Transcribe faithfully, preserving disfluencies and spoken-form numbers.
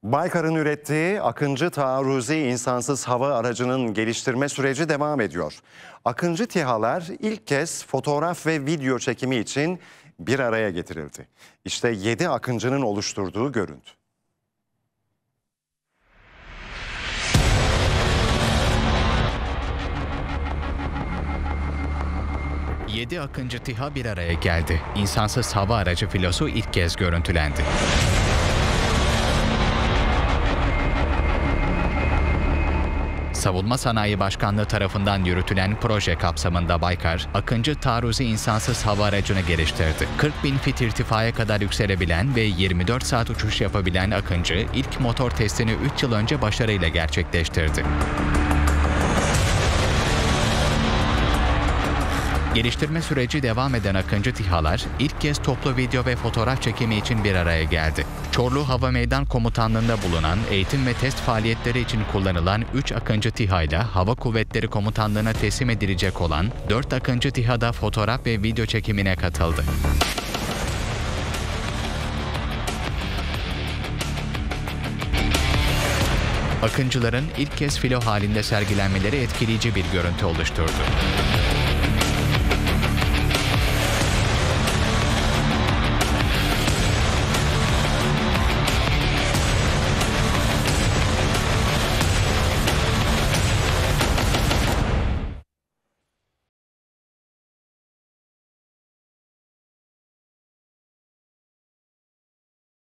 Baykar'ın ürettiği Akıncı taarruzi insansız hava aracının geliştirme süreci devam ediyor. Akıncı TİHA'lar ilk kez fotoğraf ve video çekimi için bir araya getirildi. İşte yedi Akıncı'nın oluşturduğu görüntü. yedi Akıncı TİHA bir araya geldi. İnsansız hava aracı filosu ilk kez görüntülendi. Savunma Sanayi Başkanlığı tarafından yürütülen proje kapsamında Baykar, Akıncı taarruzi insansız hava aracını geliştirdi. kırk bin fit irtifaya kadar yükselebilen ve yirmi dört saat uçuş yapabilen Akıncı, ilk motor testini üç yıl önce başarıyla gerçekleştirdi. Geliştirme süreci devam eden Akıncı TİHA'lar ilk kez toplu video ve fotoğraf çekimi için bir araya geldi. Çorlu Hava Meydan Komutanlığı'nda bulunan eğitim ve test faaliyetleri için kullanılan üç Akıncı TİHA ile Hava Kuvvetleri Komutanlığı'na teslim edilecek olan dört Akıncı TİHA'da fotoğraf ve video çekimine katıldı. Akıncıların ilk kez filo halinde sergilenmeleri etkileyici bir görüntü oluşturdu.